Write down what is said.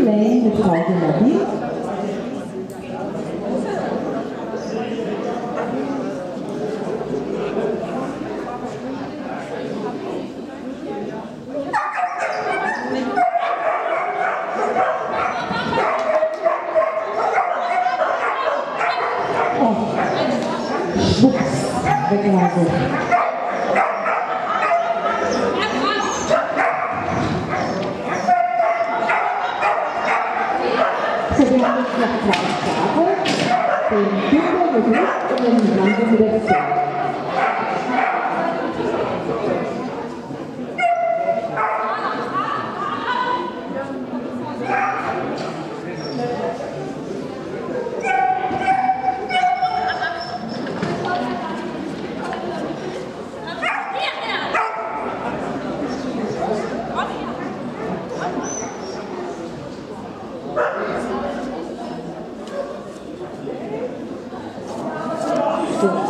Lane mit Claudia Labil. Schwupps, weggelaufen. So, wir haben jetzt noch zwei Starter, den Dünger mit Licht und den Blanco mit der Beziehung. So.